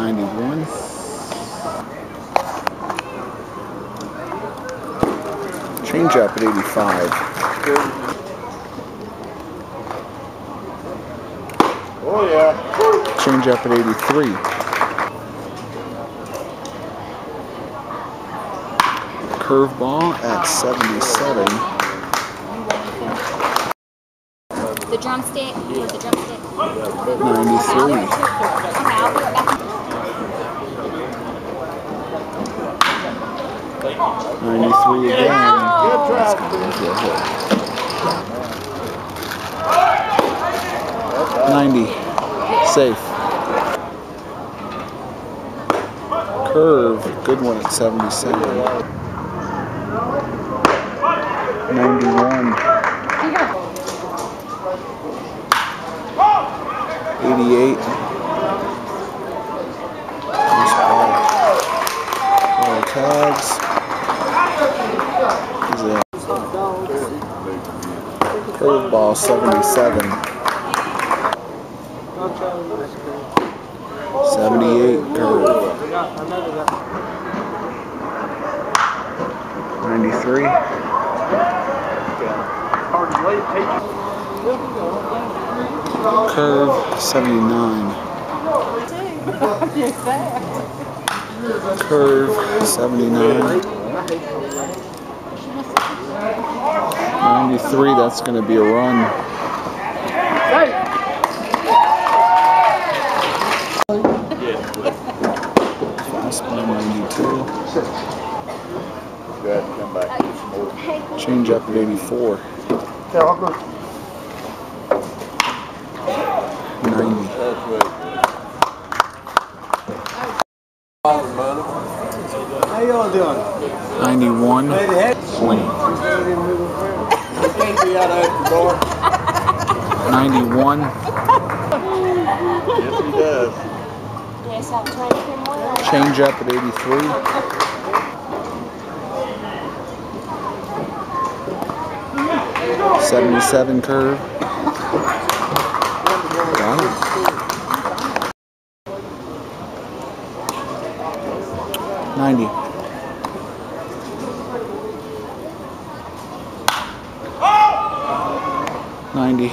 91. Change up at 85. Oh yeah. Change up at 83. Curveball at 77. The drumstick? You want the drumstick? 93. Okay, I'll be right back. 93 again. Good try. 90. Safe. Curve. Good one at 77. 91. 88. Nice ball. All tags. Curveball 77. 78 curve. 93. Curve 79. Curve 79. 93, that's going to be a run. Fastball 92. Go ahead and come back. Change up at 84. 90. How y'all doing? 91. Swing. 91. Yes, he does. Yes, I'll try to him well. Change up at 83. 77 curve. Got it. 90. 90.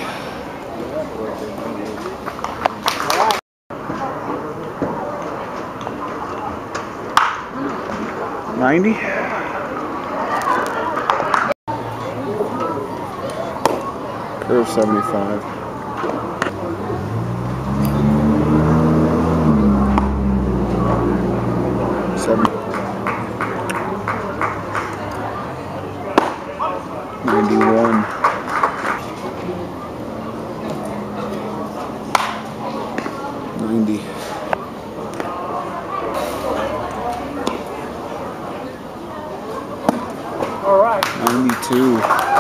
90. Curve 75. 91. 90. 92.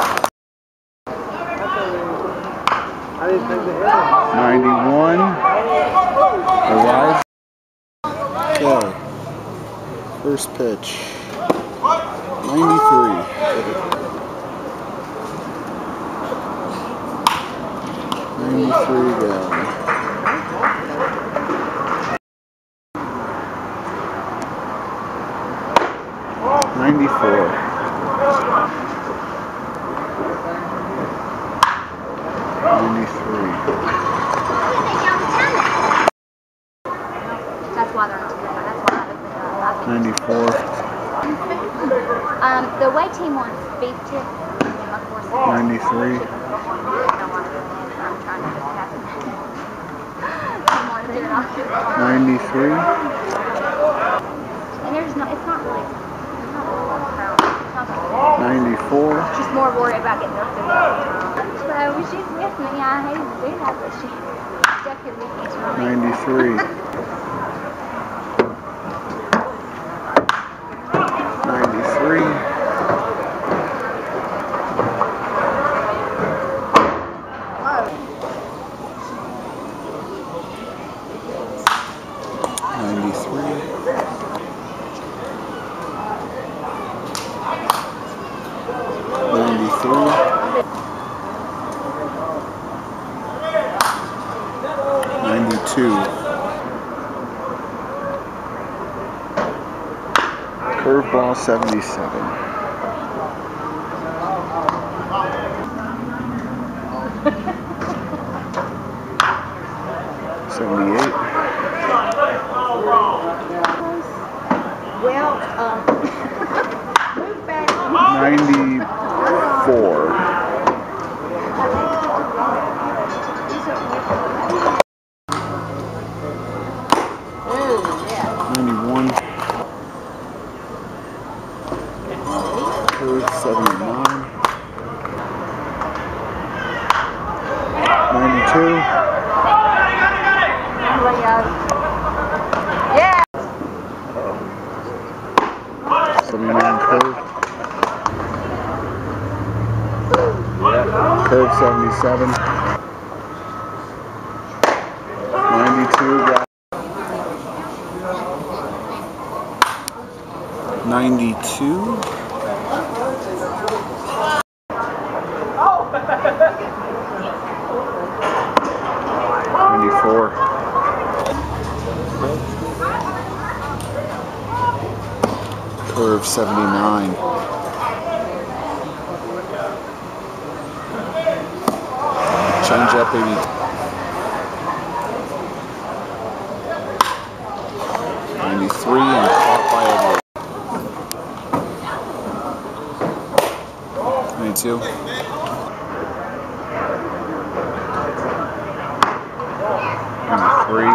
91. Arrive. Okay. First pitch. 93. 93 again. 94. 93. That's why they're not together. That's why I 94. The away team wants beef tips. 93. I'm trying to just pass it. He wants it off. 93. And there's no, it's not really, it's not really a crowd. 94. She's more worried about getting her food. So when she's with me, I hate to do that, but she definitely needs to 93. 93. 92. Curveball 77. Well, move back. 94. Oh, yeah. 91. Curve 79. 92. Yeah. 79 curve. Curve 77. 92. 92. 94. Curve 79. Change up, baby. 93 and caught by Edward. 92. 93.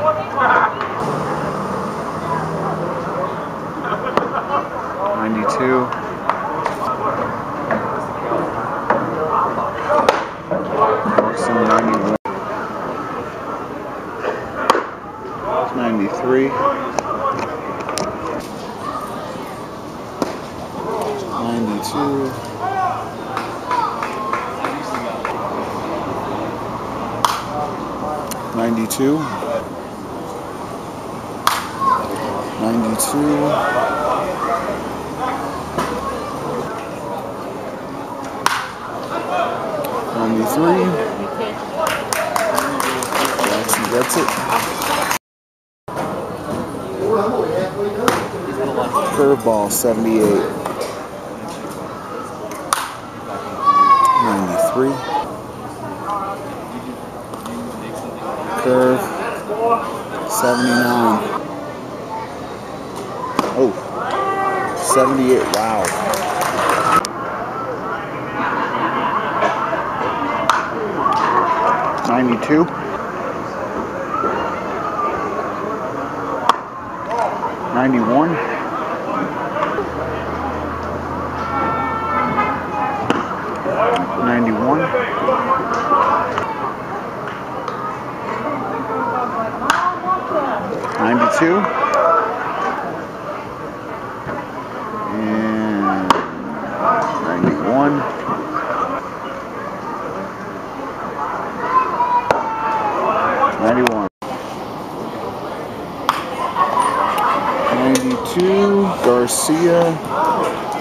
92. 91. 93. 92. 92. 92. 93. That's it. Curveball 78. 93. Curve 79. Oh, 78. Wow. 92. 91. 91. 92. And 91. 91. 92. Garcia.